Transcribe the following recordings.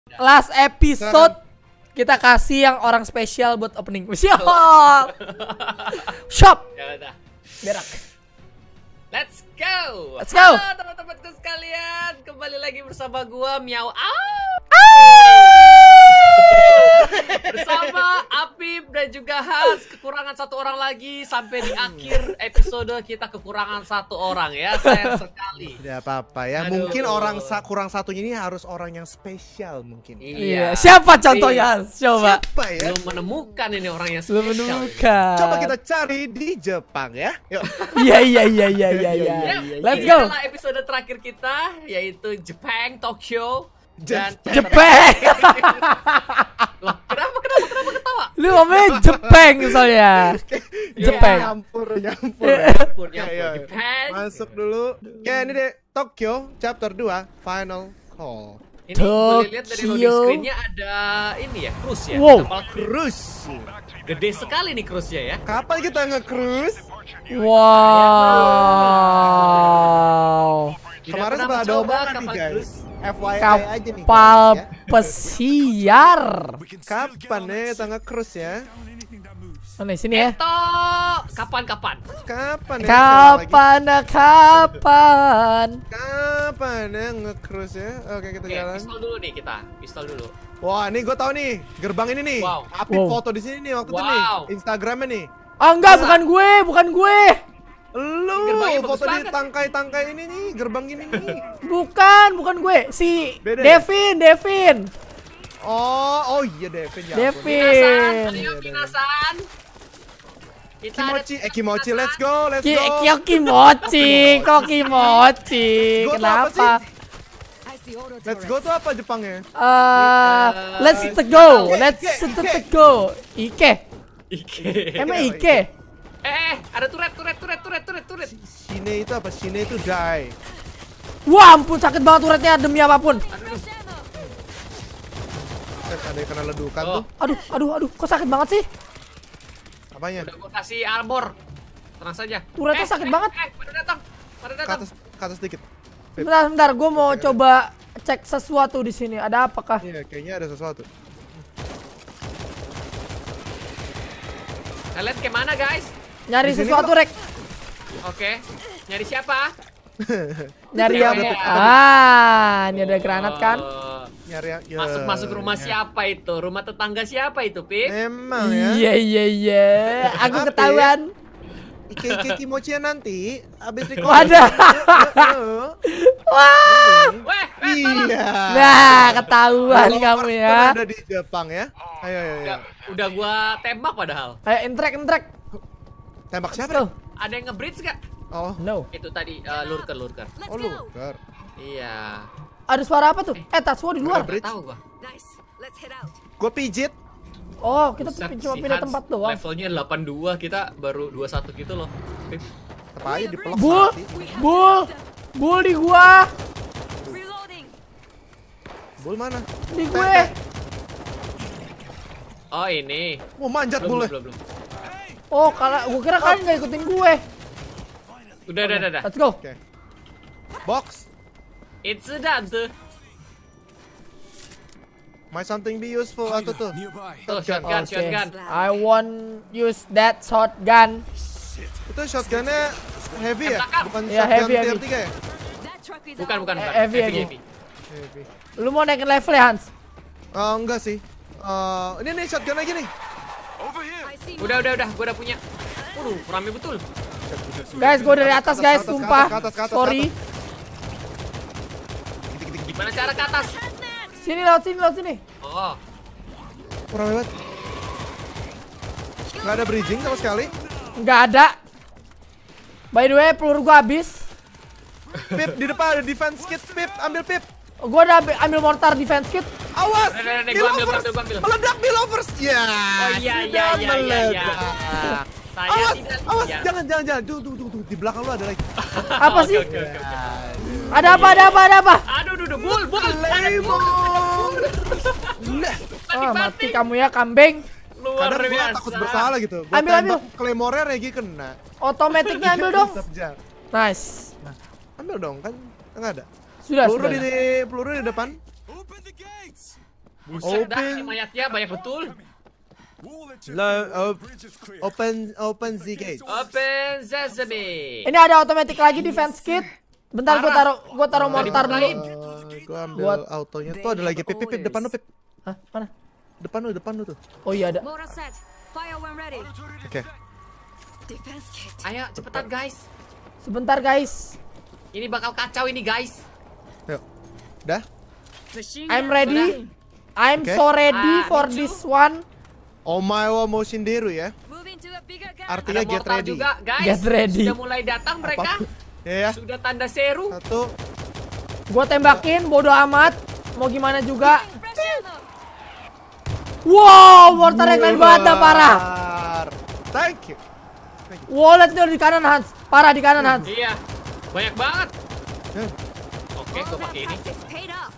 Last episode kita kasih yang orang spesial buat opening. Siap. Shop. Ya udah. Berak. Let's go. Let's go. Halo teman-temanku sekalian, kembali lagi bersama gua Miao bersama Apip dan juga Hans. Kekurangan satu orang lagi sampai di akhir episode kita kekurangan satu orang ya. Sayang sekali. Tidak apa-apa ya. Aduh. Mungkin orang kurang satunya ini harus orang yang spesial mungkin. Iya. Siapa contohnya? Coba. Siapa ya? Belum menemukan ini orang yang Belum spesial. menemukan. Coba kita cari di Jepang ya. Yuk. Iya. Ya, Let's ini go. adalah episode terakhir kita yaitu Jepang Tokyo dan Jepang. Loh, kenapa ketawa? Lu ngomongnya Jepang soalnya. Jepang. Nyampur. Nyampur, Ya, ya. Jepang. Masuk dulu. Oke, ini deh Tokyo chapter 2 final call. Ini boleh lihat dari loading Tokyo. screen-nya ada ini ya, cruise ya. Wow. Kapal Cruise. gede sekali nih cruise-nya ya. Kapan kita nge-cruise? Wow. Tidak Kemarin pernah sempat ada mencoba omongan nih kapal guys. cruise. FYI aja nih. Kapal guys, ya. pesiar. Kapan nih kita nge-cruise ya? Mana sini ya? Eto, kapan? Kapan ya? Kapan? Kapan ya nge-cruise ya? Oke, kita Oke, jalan. pistol dulu nih kita. Pistol dulu. Wah, nih gue tahu nih gerbang ini nih. Wow. Apip Wow. foto di sini nih waktu itu nih. Wow. Instagramnya nih. Ah enggak, bukan gue. Lu Gerbangnya bagus foto di banget. tangkai-tangkai ini nih, gerbang ini nih. Bukan gue. Si Beda ya? Devin. Oh iya Devin ya. ampun. Minasan, Devin. ayo Minasan. Kita Kimochi, let's go. Kimochi. Kok Kimochi? Go tuh apa Kenapa? Let's go tuh apa Jepangnya? Let's go. Go. Ike. Ike. Emang Ike? Ada turret. Shine itu apa? Shine itu die. Wah, ampun sakit banget turretnya demi apapun. Ada yang kena ledukan Oh. tuh. Aduh, kok sakit banget sih? Apanya? Udah gua kasih armor. Tenang saja. Turretnya sakit banget. Pada datang. Ke atas dikit. Bentar, gue mau coba cek sesuatu di sini. Ada apakah? Iya, kayaknya ada sesuatu. Kalian kemana guys? Nyari Di sini sesuatu, kok. Rek. Oke. Nyari siapa? Nyari Cewek apa? ya? Ini ada granat kan? Oh. Nyari ya. Masuk rumah siapa itu? Rumah tetangga siapa itu, Pip? Memang ya. Iya. Aku Apa, ketahuan. Ike Kimochi nanti habis recording. Wadah. Wah. Weh, Iya. Nah, ketahuan kamu ya. Ada di Jepang ya. Ayo. udah gua tembak padahal. Ayo, intrek. Tembak siapa? Tuh. Ada yang nge-bridge gak? Oh, No. Itu tadi lurker. luker. Iya. Ada suara apa tuh? Tatsuo di luar. Bridge. Tahu gua. Gue pijit. Oh, kita Buset, cuma si pindah Hans tempat doang. Levelnya 82, kita baru 21 gitu loh. Pip. Apa aja dipelok Bull, mati. bull di gua, Bull mana? di gue. Oh, ini. Mau manjat bull. Belum. Oh, kalau gua kira kalian nggak ikutin gue. Udah. Let's go. Oke. Box. It's done tuh. Might something be useful atau tuh? Tuh, shotgun. I want use that shotgun. Itu shotgunnya heavy ya? Belakang. Bukan Iya, shotgun heavy. tier 3 ya? Bukan. Heavy. Heavy. Lu mau naikin level ya, Hans? Enggak sih. Ini nih shotgun lagi nih. Udah, gua udah punya. Rame betul. Guys, gue dari atas guys, Ke atas, sumpah. ke atas, ke atas, Sorry. Gimana cara ke atas? Sini lewat sini. Oh, Kurang banget. Nggak ada bridging sama sekali. Nggak ada. By the way, peluru gua habis. Pip, di depan ada defense kit. Pip, ambil Pip. Gua udah ambil mortar defense kit. Awas! Udah, gua ambil. Meledak Billovers. Ya. Oh iya. Meledak. Saya Awas, tidak. jangan. Tuh. Di belakang lu ada lagi. Apa sih? Oke. Ada apa? Aduh, bull. Lemon. Mati kamu ya, kambing. Luar Kadang gua biasa. takut bersalah gitu. Gua Ambil. tembak Claymore-nya Regi kena. Otomatiknya ambil dong. Tetap jalan. Nice. Ambil dong kan enggak ada. Sudah. Peluru di depan. Buset dah, Open. si mayatnya banyak betul. Open the gate. Open sesame. Ini ada automatic lagi defense kit. Bentar gua taruh mortar dulu. Gua ambil autonya. Tuh ada lagi Pip depan lu Pip. Hah, mana? Depan lu tuh. Oh iya ada. Mortar set. Fire when ready. Oke. Defense kit. Ayo cepetan guys. Sebentar guys. Ini bakal kacau ini guys. Yuk. Udah? Machine I'm gun ready. I'm Oke. so ready for Me too. this one. Omaewa Moshinderu ya. Moving to a bigger gun. Artinya Ada get mortal ready. juga guys. Get ready. Sudah mulai datang mereka. Ya. Sudah tanda seru. Satu. Gua tembakin bodo amat. Mau gimana juga. Fresh ammo. Wow, mortarnya keren banget dah, parah. Thank you. Wallet di kanan Hans. Parah di kanan Hans. Iya. Banyak banget. Ya. Oke, gue All that pakai ini. practice paid off.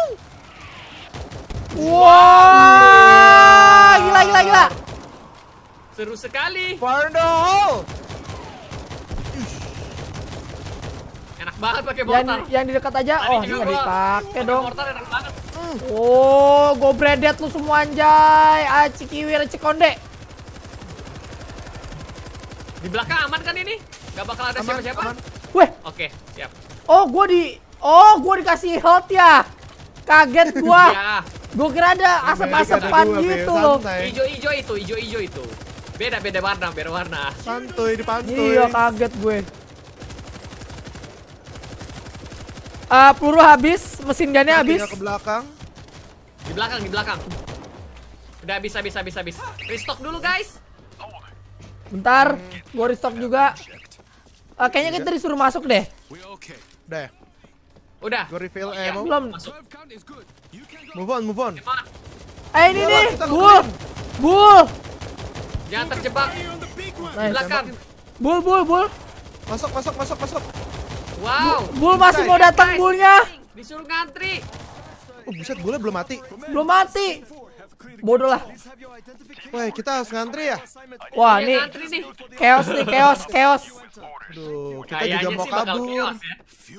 Wah, gila. Seru sekali. Fire in the hole. Enak banget pakai Yang, mortar. yang di dekat aja. Tadi Oh, juga ini gua dipakai pakai dong. Mortar enak banget. Oh, go bredet lu semua anjay. Cikiwir cikonde. Di belakang aman kan ini? Gak bakal ada Aman, siapa-siapa? aman. Weh, Oke, siap. oh gua dikasih health ya. Kaget gua. Ya, Gua kira ada asap-asapan Ada dua, gitu Bel. loh. Santai. hijau-hijau itu. Beda warna. Santuy dipantuy. Iya, kaget gue. Peluru habis, mesin gunnya habis. Tinggal ke belakang. Di belakang. Udah habis. Restock dulu, guys. Bentar, gua restock juga. Kayaknya kita disuruh masuk deh. Udah ya. Udah. Gue refill Iya. ammo. Belum. Masuk. Move on. Gimana? Ini Lewat, nih, kita ke Bull. Bull. Jangan terjebak. Nice. Belakang. Bull. Masuk. Wow. Bull masih mau datang bullnya. Disuruh ngantri. Oh, buset, gue belum mati. Belum mati. Bodoh lah. Wah, kita harus ngantri ya? Wah, Dia nih ngantri nih. chaos nih, chaos. Aduh, kita Kayaknya juga mau sih bakal kabur. chaos ya.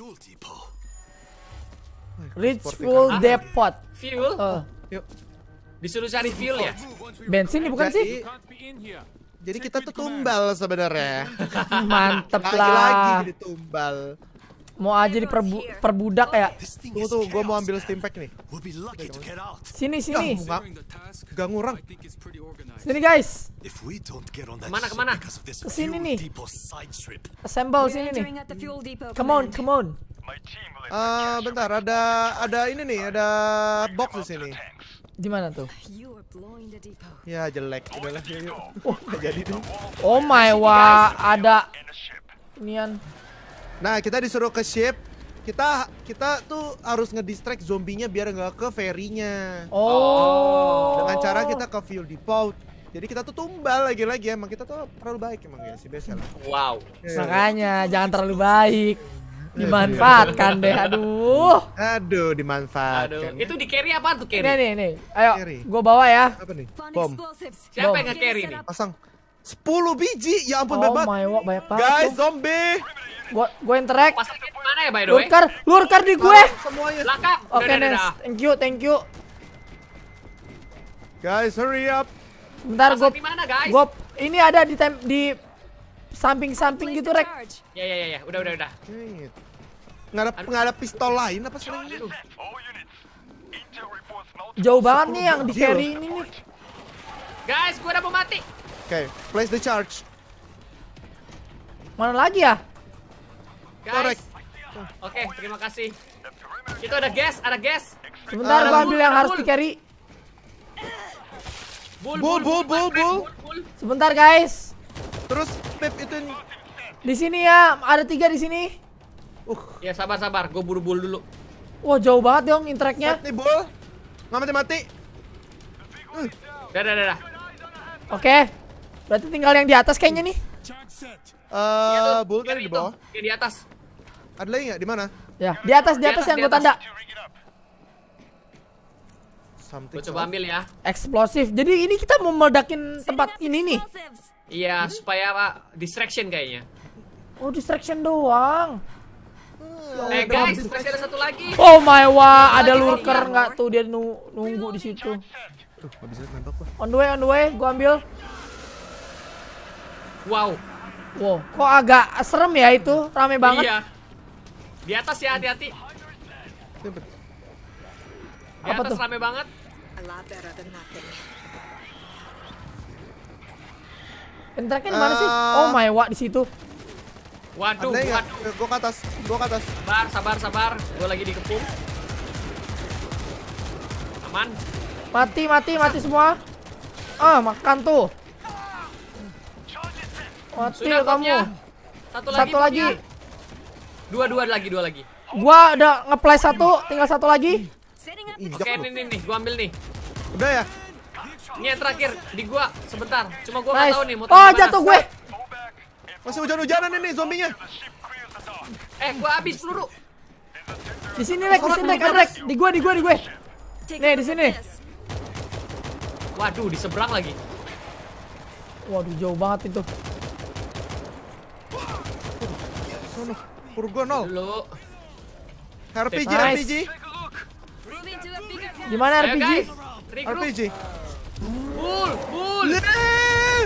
Reach full depot. Fuel. Yuk. Disuruh cari fuel ya. Bensin nih bukan sih? Jadi kita tuh tumbal sebenarnya. Mantep Lagi-lagi lah. jadi tumbal. Mau aja perbudak ya. Tunggu tuh, gue mau ambil steam pack nih. Sini. Gak ngurang. Sini guys. Kemana? Kesini nih. Assemble We're sini nih. entering at the fuel depot. Come on. Bentar, ada ini nih, ada box di sini. Di mana tuh? You are blowing the depot. Ya jelek, udahlah yuk. Oh, nggak jadi deh. Oh my wah, ada inian. Nah, kita disuruh ke ship. Kita tuh harus ngedistract zombinya biar nggak ke ferry-nya. Oh. Dengan cara kita ke fuel depot. Jadi kita tuh tumbal lagi-lagi, emang kita tuh terlalu baik emang ya sih biasa lah. Wow. Makanya jangan terlalu baik. Dimanfaatkan deh, aduh. Aduh, dimanfaatkan. Itu di carry apa tuh carry? Nih. Ayo, Carry. gua bawa ya. Apa nih? Fun Bom. explosives. Siapa yang nge-carry nih? Pasang 10 biji. Ya ampun, Oh banyak banget. my wah, banyak banget. Guys, tuh. zombie. Gua interact. Pasangnya di mana ya by the way? Lurkar di gue. Semuanya. Belakang. Oke, Udah. nice. Thank you. Guys, hurry up. Bentar Pasang di mana guys? ini ada di samping-samping Place gitu, the Rek. charge. Ya. Udah. Shit. Nggak ada pistol lain apa sih? Jauh banget nih yang di Gila. carry ini nih. Guys, gua udah mau mati. Oke, place the charge. Mana lagi ya? Guys. Oke, terima kasih. Itu ada gas. Sebentar gua ambil yang harus di carry. Bull. Sebentar, guys. Terus Pip itu Di sini ya, ada 3 di sini. Ya sabar. Gua buru-buru dulu. Wah, jauh banget dong interact-nya. set nih Bull. Nggak mati. Udah. Oke. Berarti tinggal yang di atas kayaknya nih. Bull tadi di bawah. Oke, di atas. Ada lagi nggak? Di mana? Ya, di atas yang di gua atas. tanda. Something. Gua coba ambil ya. Eksplosif. Jadi ini kita mau meledakin tempat ini nih. Explosives. Iya, supaya apa? Distraction kayaknya. Oh, distraction doang. Guys, masih ada satu lagi. Oh my wah, ada lurker nggak tuh dia nunggu di situ. Tuh, nggak bisa nembak gua. On the way, gua ambil. Wow. Wow, kok agak serem ya itu, rame banget. Iya. Di atas ya, hati-hati. Cepet. Di Apa atas tuh? rame banget. A lot better than nothing. Entreknya di mana sih? Oh my wah, di situ. Waduh, Ada nggak? waduh. Gua ke atas, gua ke atas. Sabar. Gue lagi dikepung. Aman. Mati semua. Ah, makan tuh. Mati Sudah kamu. bomnya. Satu Lagi. Dua lagi. Gua udah ngeplay satu, tinggal satu lagi. Setting up Ih, Oke, jauh. nih, gua ambil nih. Udah ya? Ini yang terakhir di gua, sebentar. Cuma gua nggak Nice. tahu nih mau Oh, taruh di mana. jatuh gue. Masih hujan-hujanan ini zombinya. Gua habis peluru. Di sini, Rek, di sini, Rek. Di gue. take Nih, a di look sini. at this. Waduh, di seberang lagi. Waduh, jauh banget itu. Sono, Purgo nol. Dulu. RPG, Nice. RPG. Moving to a bigger Di mana Ayo, RPG? guys. Regroup. RPG. Bull. Leh.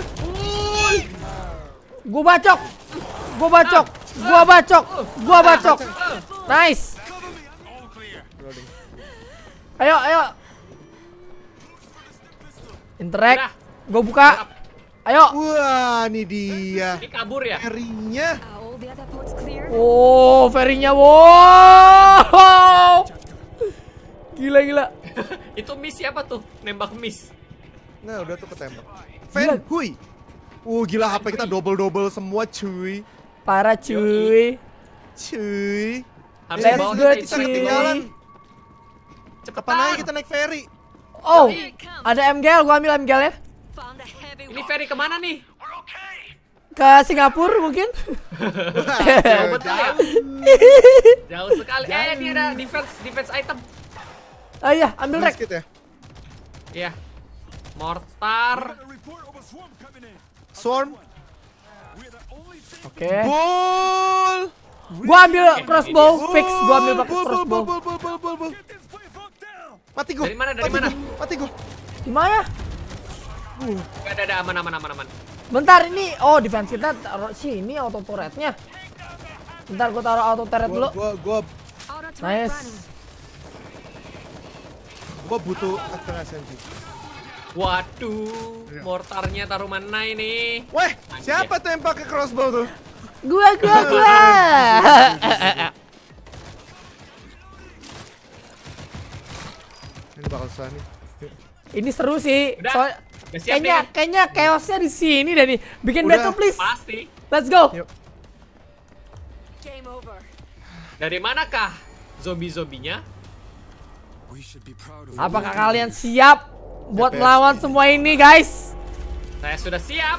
Gua bacok. Nice. Ayo. Interact. Udah. Gua buka. Ayo. Wah, ini dia. Ini kabur ya? Ferry-nya. Are all the other ports clear? Oh, ferry-nya. Wow. Gila. Itu miss siapa tuh? Nembak miss. Nah, udah tuh ketembak. Fan, hui. Gila HP kita double semua cuy. Parah cuy. Harus Let's bawa go, kita cuy. Ketinggalan. Cepetan. Kapan aja kita naik ferry? Oh, Here it comes. ada MGL. Gua ambil MGL ya. Found a heavy Ini one. ferry kemana nih? Ke Singapura mungkin. Jauh betul ya? Jauh sekali. Ini ada defense item. Oh iya, ambil Rek. Basket ya? Iya. Mortar. Swarm. Oke. Bull. Gua ambil crossbow fix. Gua ambil pakai crossbow. Bull. Mati gua. Dari mana? Mati gua. Di mana? Gak ada aman. Bentar ini. Oh, defense kita taruh sini auto turretnya. Bentar gua taruh auto turret dulu. Gua Auto turret running. Nice. butuh advance SMG. Waduh, mortarnya taruh mana ini? Weh, siapa tuh yang pakai crossbow tuh? Gua. Ini bakal susah nih. Ini seru sih. Udah. Soalnya Udah siap nih, kayaknya chaosnya di sini deh nih. Bikin Udah. battle please. Pasti. Let's go. Yuk. Game over. Dari manakah zombie-zombinya? Apakah kalian siap buat Siap ya. melawan semua ini, guys? Saya sudah siap.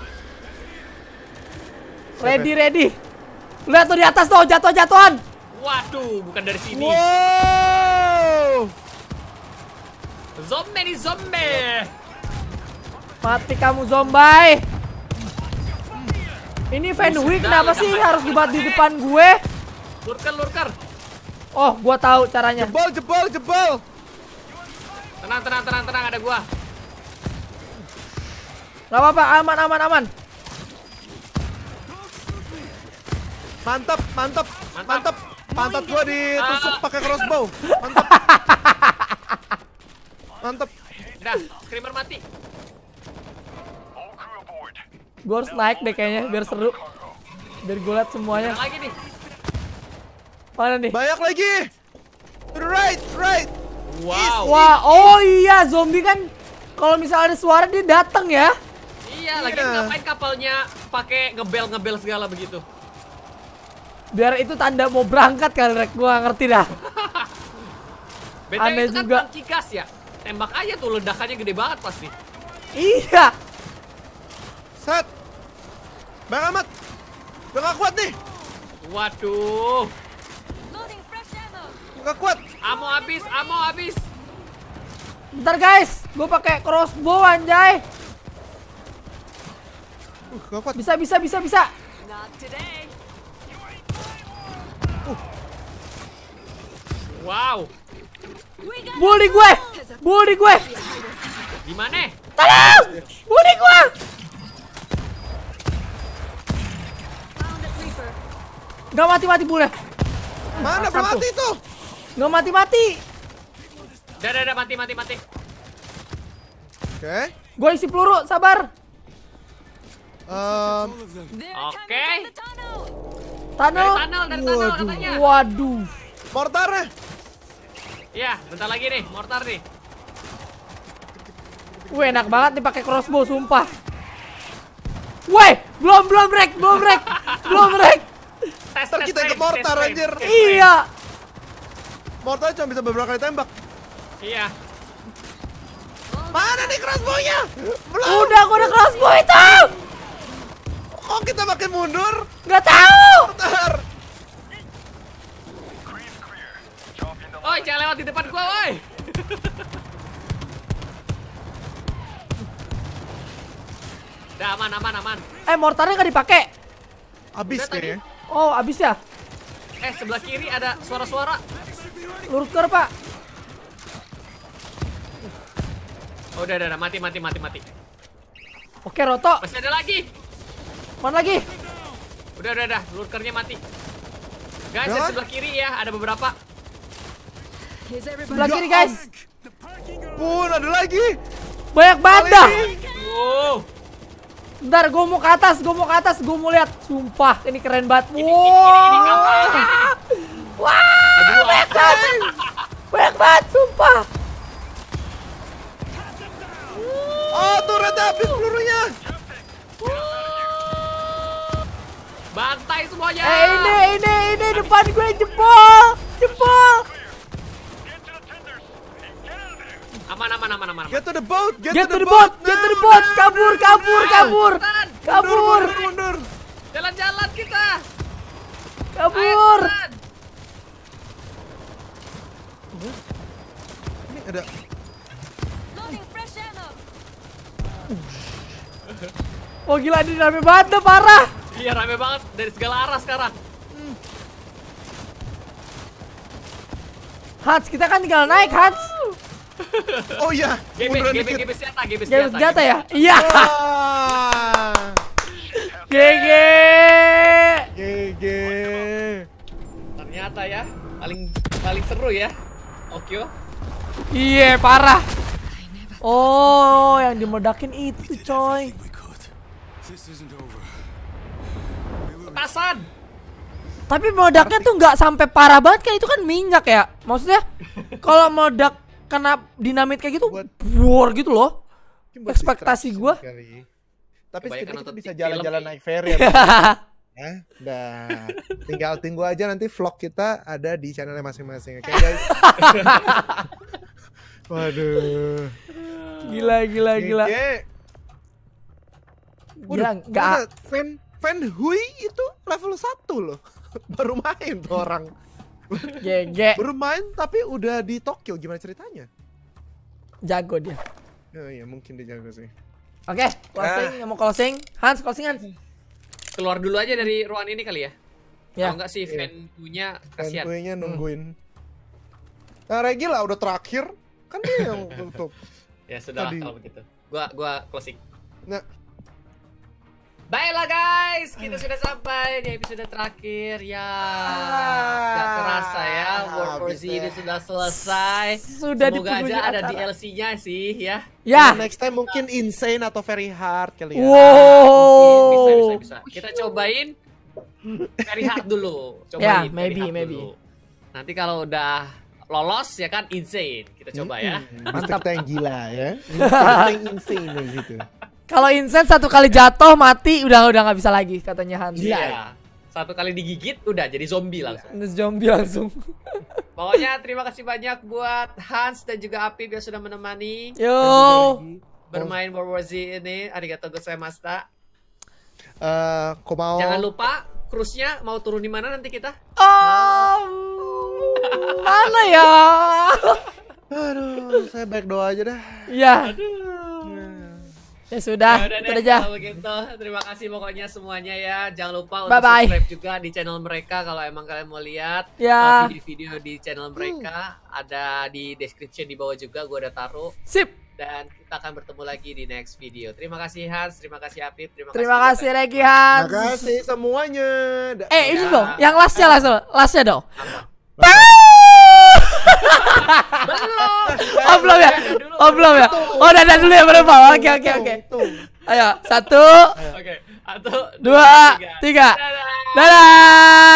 Ready. Lihat tuh di atas tuh jatuh-jatuhan. Waduh, bukan dari sini. Wow. Zombie. Mati kamu zombie. Ini Fenhui kenapa sih harus dibuat di depan gue? Lurker. Oh, gua tahu caranya. Jebol. Tenang, ada gua. Gak apa-apa, aman. Mantap. Pantat gua ditusuk pakai crossbow. Mantap. Udah, screamer mati. Gua harus naik deh kayaknya biar seru. Biar gue liat semuanya. Ada lagi nih. Mana nih? Banyak lagi. To the right. Wow. Wah, oh iya, zombie kan kalau misalnya ada suara dia datang ya. Iya, lagi Iya. ngapain kapalnya pakai ngebel segala begitu? Biar itu tanda mau berangkat kali Rek, gua ngerti dah. BTW Aneh itu kan juga. tangki gas ya. Tembak aja tuh, ledakannya gede banget pasti. Iya. Set. Bang Ahmad. Udah gak kuat nih. Waduh. Loading fresh ammo. Gak kuat. Ammo habis. Bentar guys, gua pakai crossbow anjay. Gak kuat. Bisa. Not today. Wow. We got Bully gue. Bully gue. Di mana? Tolong. Bully gue. found a creeper. Gak mati-mati bully. Mana belum mati tuh? Gak mati-mati. Udah, mati. Oke. Gue isi peluru, sabar. They're Okay. coming from the tunnel. Tunnel. Dari tunnel Waduh. katanya. Waduh. Mortarnya. Iya, bentar lagi nih, mortar nih. Wih, enak banget nih pakai crossbow, sumpah. Weh, belum break. Tes Ntar kita ke mortar, frame. anjir. Iya. Mortar cuma bisa beberapa kali tembak. Iya. Mana nih crossbow-nya? Belum. Udah, gue ada crossbow itu. Kok kita makin mundur? Gak tahu. Bentar. Oi, jangan lewat di depan gua, woi. Udah aman. Mortarnya gak dipakai. Abis Udah tadi. kayaknya. Oh, abis ya? Sebelah kiri ada suara-suara. Lurus ke Pak. Oh, udah, mati. Oke, Roto. Masih ada lagi. Mana lagi? Udah, lurkernya mati. Guys, Udah? sebelah kiri ya, ada beberapa. Is everybody Sebelah kiri, guys. Pun ada lagi. Banyak banget dah. Wow. Bentar, gue mau ke atas. Gue mau lihat. Sumpah, ini keren banget. Ini Wow. kapalnya. Wah, banyak banget, sumpah. Oh, turretnya habis pelurunya. Bantai semuanya. Ini depan gue jebol. Aman. Get to the boat. Get to the boat. Kabur. Mundur. Jalan-jalan kita. Kabur. Ayo, jalan. Ini ada. loading fresh ammo? Oh gila, ini rame banget dah, parah. Iya, rame banget dari segala arah sekarang. Hans, kita kan tinggal naik, Hans. Oh iya. Munduran dikit. GB senjata, GB Game senjata. senjata ya? Iya. Wah. GG. GG. Ternyata ya, paling seru ya. Oke. Iya, parah. Oh, yang dimeledakin itu, coy. Petasan. Tapi meledaknya tuh nggak sampai parah banget kan, itu kan minyak ya. Maksudnya kalau meledak kena dinamit kayak gitu, Buat- war gitu loh. Mungkin buat Ekspektasi distraction gua. kali. Tapi Kebanyakan setidaknya kita nonton bisa film jalan-jalan nih. naik ferry ya. Ya, dah. Tinggal tunggu aja nanti vlog kita ada di channelnya masing-masing. Oke guys. Waduh. Gila. Gila, Nggak. Fan Hui itu level 1 loh. Baru main tuh orang. GG. Baru main tapi udah di Tokyo. Gimana ceritanya? Jago dia. Oh iya, mungkin dia jago sih. Oke, closing. Yang mau closing? Hans, closing Hans. Keluar dulu aja dari ruangan ini kali ya. Ya. Kalau enggak sih fan punya Fan kasihan. Hui-nya nungguin. Nah, Regi lah udah terakhir. Kan dia yang tutup. Ya sudah Tadi. kalau begitu. Gua closing. Nah, Baiklah guys, kita sudah sampai di episode terakhir ya. Gak terasa ya, World War Z ini sudah selesai. Sudah Semoga dipenuhi aja ada acara. DLC-nya sih ya. Ya. next time mungkin insane atau very hard kali ya. Wow. Bisa. Kita cobain very hard dulu. Ya, Cobain maybe, very hard maybe. dulu. Nanti kalau udah lolos ya kan insane. Kita coba ya. Mantap, kita yang gila ya. Kita yang insane gitu. Kalau insane satu kali jatuh mati udah nggak bisa lagi katanya Hans. Iya. Satu kali digigit udah jadi zombie langsung. Terus zombie langsung. Pokoknya terima kasih banyak buat Hans dan juga Apip yang sudah menemani Yo. bermain World War Z ini. Arigatou gozaimashita. Komao. Jangan lupa cruise-nya mau turun di mana nanti kita? Mana ya? Aduh, saya baik doa aja dah. Ya. Ya sudah, Ya udah itu deh, aja. kalau begitu. Terima kasih pokoknya semuanya ya. Jangan lupa untuk Bye-bye. subscribe juga di channel mereka kalau emang kalian mau lihat Ya. video-video di channel mereka. Ada di description di bawah juga, gue udah taruh. Sip. Dan kita akan bertemu lagi di next video. Terima kasih Hans, terima kasih Apip, Terima kasih Yoga. Regi Hans. Terima kasih semuanya. Ini Ya. dong, yang lastnya dong. Oh belum ya? Oh belum ya? Oh dadah dulu ya baru Pak. Oke. Tuh. Ayo, 1, Oke, 1, 2, 3. Dadah. Dadah.